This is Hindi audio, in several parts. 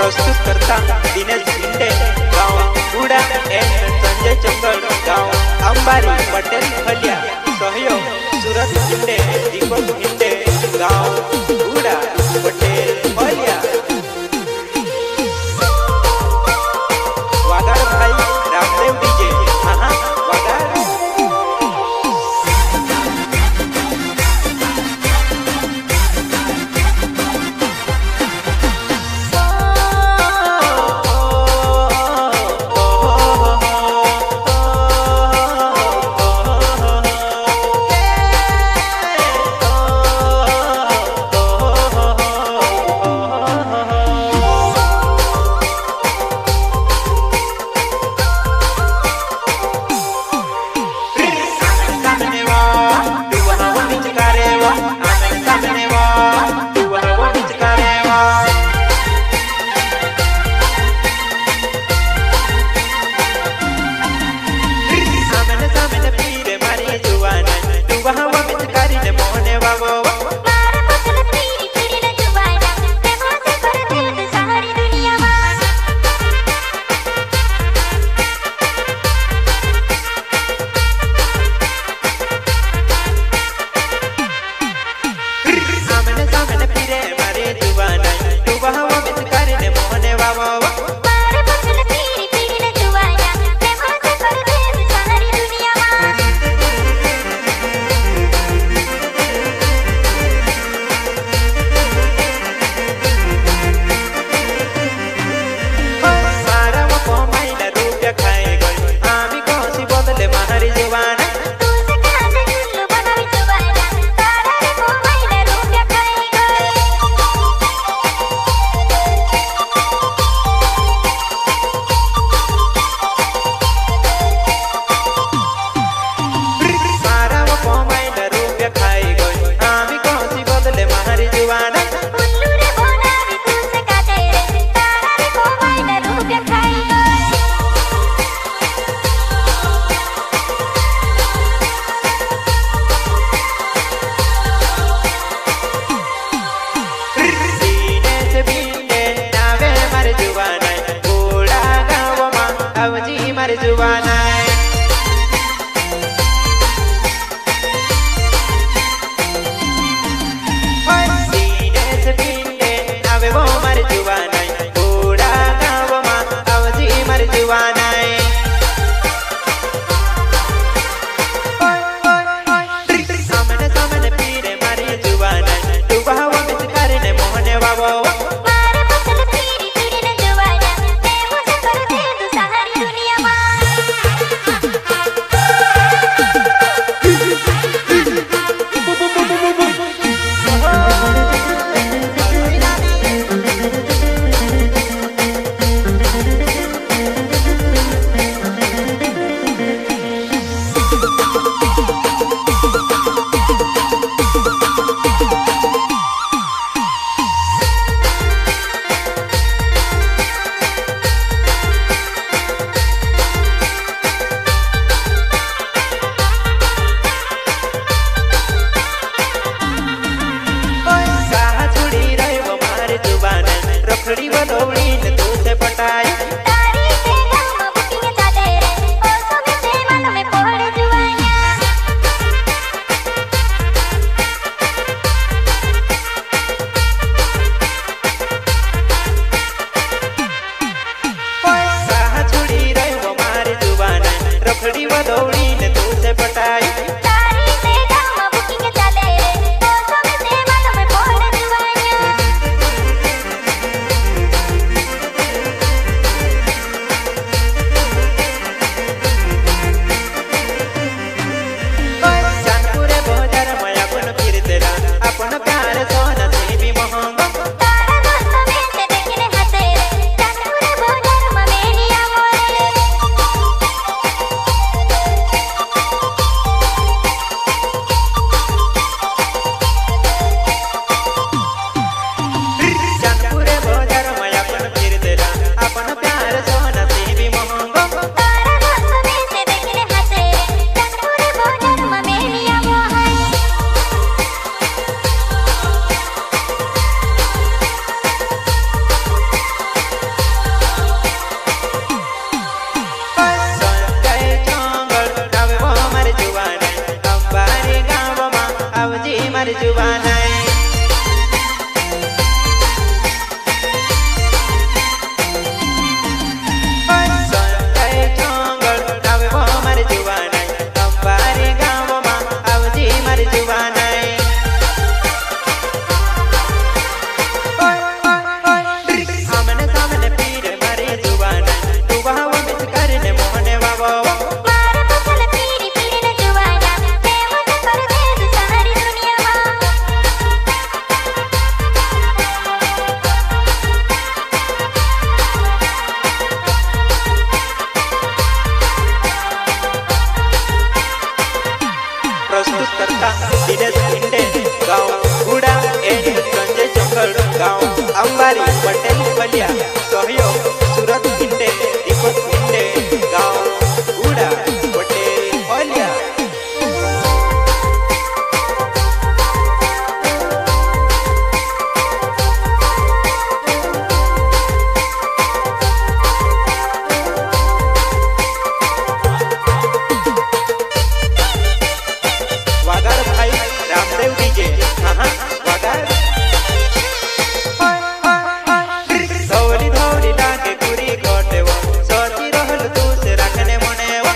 प्रस्तुत करता दिनेश शिंदे गाँव गुड़ा एंड संजय चंगल गाँव अंबारी पटेल फलिया सहयोग सूरज शिंदे दीपक शिंदे गाँव गुड़ा पटेल फलिया वागाड़ भाई रामदेव डीजे हाँ वागाड़ अंबारी पटेल फलिया सहयोग सूरत भिंडे दीपक भिंडे गाँव गुड़ा पटेल फलिया। रामदेव डीजे धौली धौली लागे पूरी गोटे वो सोची रहल तू से रखने मने वो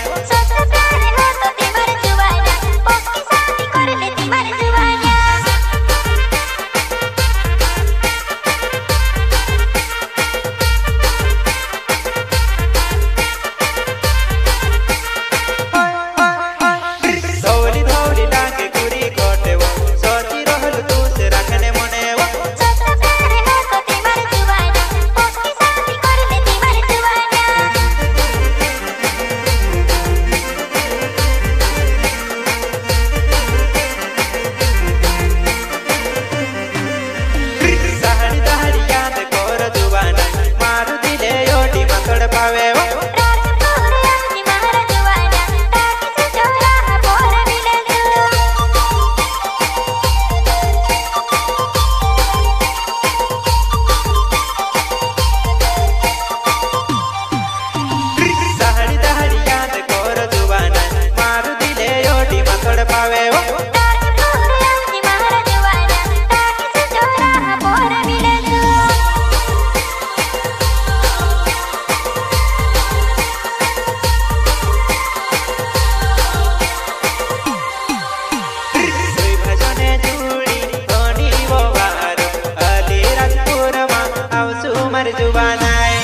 धौली धौली लागे पूरी गोटे वो सोची रहल तू से रखने मने वो दहाड़ी दहाड़ी याद कोर जुबाना मारू दिले योटी मकड़ पावे वो दहाड़ी दहाड़ी याद कोर जुबाना मारू दिले योटी मकड़ पावे वो मर जुबानाय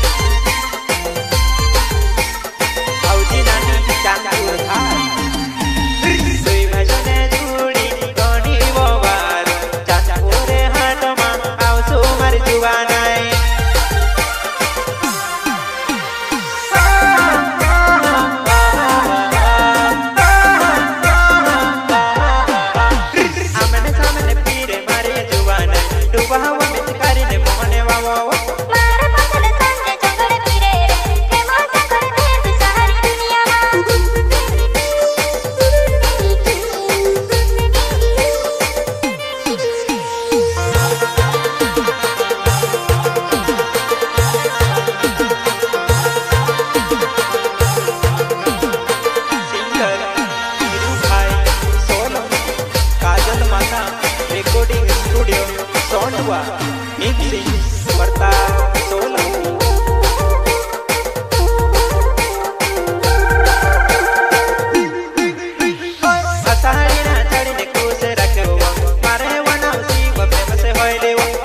औजी नानी चांदूर हार दुई भजने जुड़ी कोनी वो बार चांदूर हाट मा आवसु मर जुबानाय आमने सामने पीरे मारे जुबानाय डूबा हुआ मित करीने मोहने वावो रिकॉर्डिंग स्टूडियो सोंडवा मिक्सिंग वर्ता सोलह असाड़ी ना चढ़ी ने कुछ रखे वो मारे वना उसी वो प्रेम से होइले वो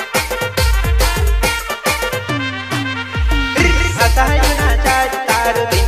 तारू